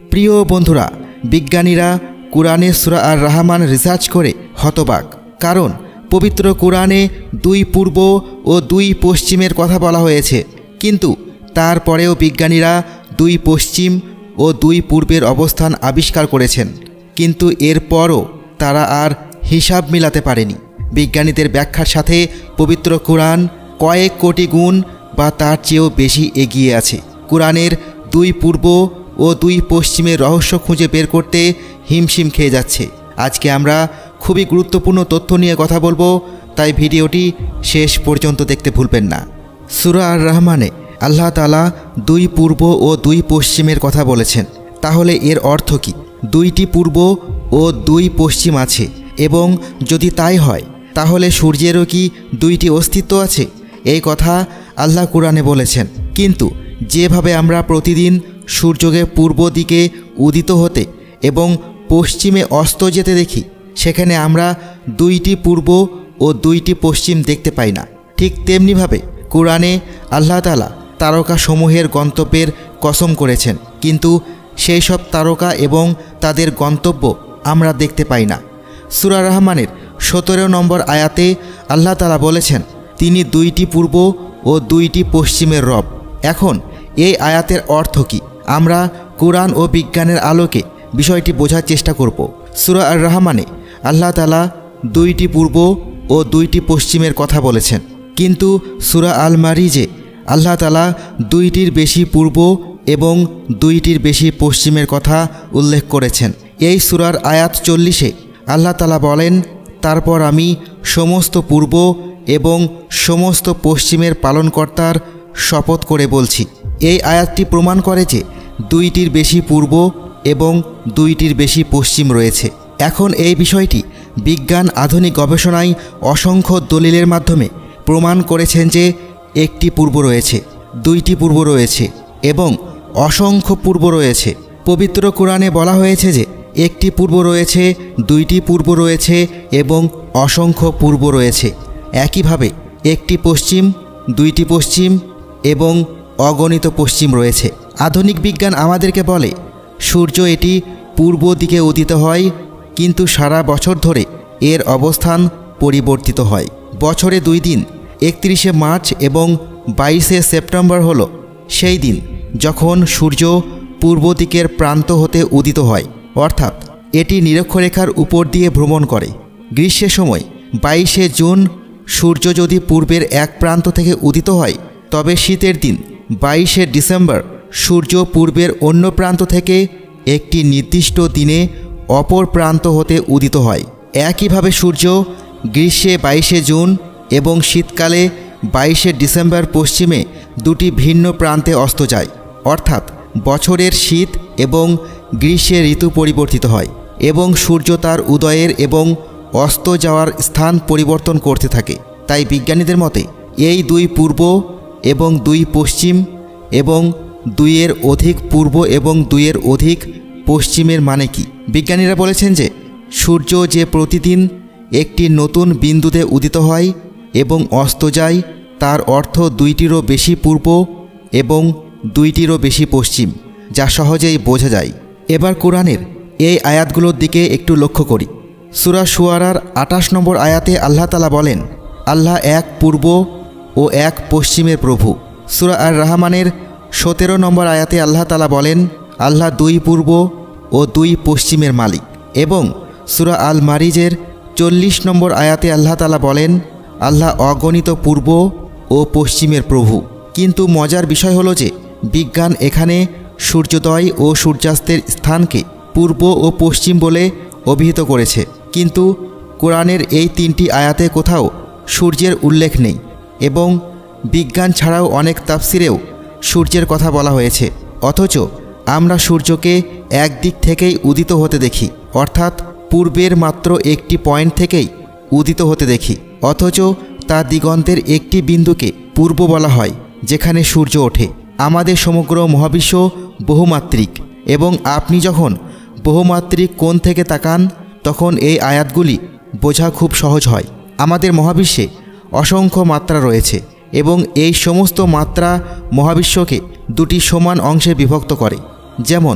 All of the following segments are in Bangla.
প্রিয় বন্ধুরা, বিজ্ঞানীরা কুরআনের সূরা আর রহমান রিসার্চ করে হতবাক, কারণ পবিত্র কুরআনে 2 পূর্ব ও 2 পশ্চিমের কথা বলা হয়েছে, কিন্তু তারপরেও বিজ্ঞানীরা 2 পশ্চিম ও 2 পূর্বের অবস্থান আবিষ্কার করেছেন, কিন্তু এরপরও তারা আর হিসাব মিলাতে পারেনি। বিজ্ঞানীদের ব্যাখ্যার সাথে পবিত্র কুরআন কয়েক কোটি গুণ বা তার চেয়েও বেশি এগিয়ে আছে। কুরআনের 2 পূর্ব ও 2 পশ্চিমের রহস্য খুঁজে বের করতে হিমশিম খেয়ে যাচ্ছে। আজকে আমরা খুবই গুরুত্বপূর্ণ তথ্য নিয়ে কথা বলবো, তাই ভিডিওটি শেষ পর্যন্ত দেখতে ভুলবেন না। সূরা আর রহমানে আল্লাহ তাআলা 2 পূর্ব ও 2 পশ্চিমের কথা বলেছেন। তাহলে এর অর্থ কি? 2টি পূর্ব ও 2 পশ্চিম আছে, এবং যদি তাই হয় তাহলে সূর্যেরও কি 2টি অস্তিত্ব আছে? এই কথা আল্লাহ কুরআনে বলেছেন। কিন্তু যেভাবে আমরা প্রতিদিন সূর্যকে পূর্ব দিকে উদিত হতে এবং পশ্চিমে অস্ত যেতে দেখি, সেখানে আমরা 2টি পূর্ব ও 2টি পশ্চিম দেখতে পাই না। ঠিক তেমনিভাবে কুরআনে আল্লাহ তাআলা তারকাসমূহের গন্তব্যের কসম করেছেন, কিন্তু সেই সব তারকা এবং তাদের গন্তব্য আমরা দেখতে পাই না। সূরা রহমানের 17 নম্বর আয়াতে আল্লাহ তাআলা বলেছেন, তিনি 2টি পূর্ব ও 2টি পশ্চিমের রব। এখন এই আয়াতের অর্থ কি? আমরা কুরআন ও বিজ্ঞানের আলোকে বিষয়টি বোঝার চেষ্টা করব। সূরা আর রহমানে আল্লাহ তাআলা 2টি পূর্ব ও 2টি পশ্চিমের কথা বলেছেন, কিন্তু সূরা আল মারিজে আল্লাহ তাআলা 2টির বেশি পূর্ব এবং 2টির বেশি পশ্চিমের কথা উল্লেখ করেছেন। এই সূরার আয়াত 40-এ আল্লাহ তাআলা বলেন, তারপর আমি সমস্ত পূর্ব এবং সমস্ত পশ্চিমের পালনকর্তার শপথ করে বলছি। এই আয়াতটি প্রমাণ করে যে 2টির বেশি পূর্ব এবং 2টির বেশি পশ্চিম রয়েছে। এখন এই বিষয়টি বিজ্ঞান আধুনিক গবেষণায় অসংখ্য দলিলের মাধ্যমে প্রমাণ করেছেন যে একটি পূর্ব রয়েছে, 2টি পূর্ব রয়েছে এবং অসংখ্য পূর্ব রয়েছে। পবিত্র কুরআনে বলা হয়েছে যে একটি পূর্ব রয়েছে, 2টি পূর্ব রয়েছে এবং অসংখ্য পূর্ব রয়েছে। একইভাবে একটি পশ্চিম, 2টি পশ্চিম এবং অগণিত পশ্চিম রয়েছে। আধুনিক বিজ্ঞান আমাদেরকে বলে সূর্য এটি পূর্ব দিকে উদিত হয়, কিন্তু সারা বছর ধরে এর অবস্থান পরিবর্তিত হয়। বছরে 2 দিন, 31শে মার্চ এবং 22শে সেপ্টেম্বর হলো সেই দিন যখন সূর্য পূর্ব দিকের প্রান্ত হতে উদিত হয়, অর্থাৎ এটি নিরক্ষরেখার উপর দিয়ে ভ্রমণ করে। গ্রীষ্মের সময় 22শে জুন সূর্য যদি পূর্বের এক প্রান্ত থেকে উদিত হয়, তবে শীতের দিন 22শে ডিসেম্বর সূর্য পূর্বের অন্য প্রান্ত থেকে একটি নির্দিষ্ট দিনে অপর প্রান্ত হতে উদিত হয়। একইভাবে সূর্য গ্রীষ্মে 22শে জুন এবং শীতকালে 22শে ডিসেম্বর পশ্চিমে 2টি ভিন্ন প্রান্তে অস্ত যায়, অর্থাৎ বছরের শীত এবং গ্রীষ্মের ঋতু পরিবর্তিত হয় এবং সূর্য তার উদয়ের এবং অস্ত যাওয়ার স্থান পরিবর্তন করতে থাকে। তাই বিজ্ঞানীদের মতে এই 2 পূর্ব এবং 2 পশ্চিম এবং 2-এর অধিক পূর্ব এবং 2-এর অধিক পশ্চিমের মানে কি? বিজ্ঞানীরা বলেছেন যে সূর্য যে প্রতিদিন একটি নতুন বিন্দুতে উদিত হয় এবং অস্ত যায়, তার অর্থ 2টিরও বেশি পূর্ব এবং 2টিরও বেশি পশ্চিম, যা সহজেই বোঝা যায়। এবার কুরআনের এই আয়াতগুলোর দিকে একটু লক্ষ্য করি। সূরা শুআরার 28 নম্বর আয়াতে আল্লাহ তাআলা বলেন, আল্লাহ এক পূর্ব ও এক পশ্চিমের প্রভু। সূরা আর রহমানের 17 নম্বর আয়াতে আল্লাহ তাআলা বলেন, আল্লাহ 2 পূর্ব ও 2 পশ্চিমের মালিক। এবং সূরা আল মারিজের 40 নম্বর আয়াতে আল্লাহ তাআলা বলেন, আল্লাহ অগণিত পূর্ব ও পশ্চিমের প্রভু। কিন্তু মজার বিষয় হলো যে বিজ্ঞান এখানে সূর্যোদয় ও সূর্যাস্তের স্থানকে পূর্ব ও পশ্চিম বলে অভিহিত করেছে, কিন্তু কোরআনের এই 3টি আয়াতে কোথাও সূর্যের উল্লেখ নেই। এবং বিজ্ঞান ছাড়াও অনেক তাফসিরেও সূর্যের কথা বলা হয়েছে, অথচ আমরা সূর্যকে এক দিক থেকেই উদিত হতে দেখি, অর্থাৎ পূর্বের মাত্র একটি পয়েন্ট থেকেই উদিত হতে দেখি, অথচ তার দিগন্তের একটি বিন্দুকে পূর্ব বলা হয় যেখানে সূর্য ওঠে। আমাদের সমগ্র মহাবিশ্ব বহুমাত্রিক, এবং আপনি যখন বহুমাত্রিক কোণ থেকে তাকান তখন এই আয়াতগুলি বোঝা খুব সহজ হয়। আমাদের মহাবিশ্বে অসংখ্য মাত্রা রয়েছে এবং এই সমস্ত মাত্রা মহাবিশ্বকে 2টি সমান অংশে বিভক্ত করে। যেমন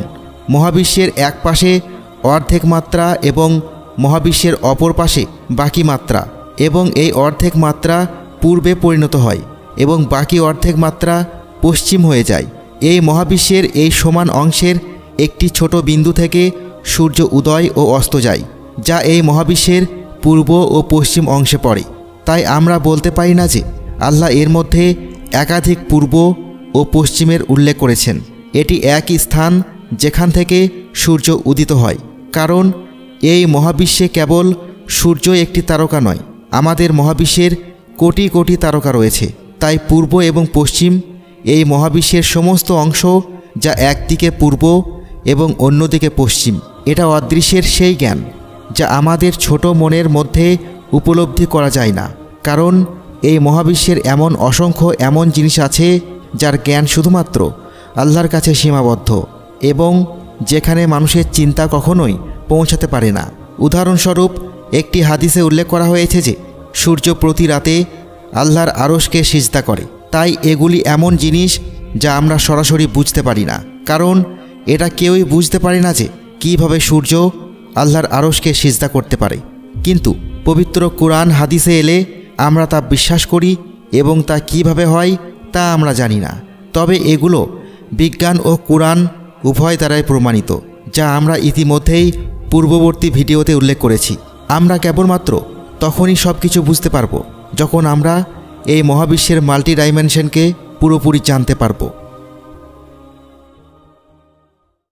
মহাবিশ্বের এক পাশে অর্ধেক মাত্রা এবং মহাবিশ্বের অপর পাশে বাকি মাত্রা, এবং এই অর্ধেক মাত্রা পূর্বে পরিণত হয় এবং বাকি অর্ধেক মাত্রা পশ্চিম হয়ে যায়। এই মহাবিশ্বের এই সমান অংশের একটি ছোট বিন্দু থেকে সূর্য উদয় ও অস্ত যায়, যা এই মহাবিশ্বের পূর্ব ও পশ্চিম অংশে পড়ে। তাই আমরা বলতে পারি না যে আল্লাহ এর মধ্যে একাধিক পূর্ব ও পশ্চিমের উল্লেখ করেছেন। এটি একই স্থান যেখান থেকে সূর্য উদিত হয়, কারণ এই মহাবিশ্বে কেবল সূর্য একটি তারকা নয়, আমাদের মহাবিশ্বের কোটি কোটি তারকা রয়েছে। তাই পূর্ব এবং পশ্চিম এই মহাবিশ্বের সমস্ত অংশ, যা একদিকে পূর্ব এবং অন্যদিকে পশ্চিম, এটা অদৃশ্যের সেই জ্ঞান যা আমাদের ছোট মনের মধ্যে উপলব্ধি করা যায় না। কারণ এই মহাবিশ্বের এমন অসংখ্য এমন জিনিস আছে যার জ্ঞান শুধুমাত্র আল্লাহর কাছে সীমাবদ্ধ এবং যেখানে মানুষের চিন্তা কখনোই পৌঁছাতে পারে না। উদাহরণস্বরূপ, একটি হাদিসে উল্লেখ করা হয়েছে যে সূর্য প্রতি রাতে আল্লাহর আরশকে সিজদা করে। তাই এগুলি এমন জিনিস যা আমরা সরাসরি বুঝতে পারি না, কারণ এটা কেউই বুঝতে পারে না যে কীভাবে সূর্য আল্লাহর আরশকে সিজদা করতে পারে। কিন্তু পবিত্র কুরআন হাদিসে এলে আমরা তা বিশ্বাস করি এবং তা কিভাবে হয় তা আমরা জানি না। তবে এগুলো বিজ্ঞান ও কুরআন উভয় দ্বারাই প্রমাণিত, যা আমরা ইতিমধ্যেই পূর্ববর্তী ভিডিওতে উল্লেখ করেছি। আমরা কেবলমাত্র তখনই সব কিছু বুঝতে পারব যখন আমরা এই মহাবিশ্বের মাল্টি ডাইমেনশনকে পুরোপুরি জানতে পারব।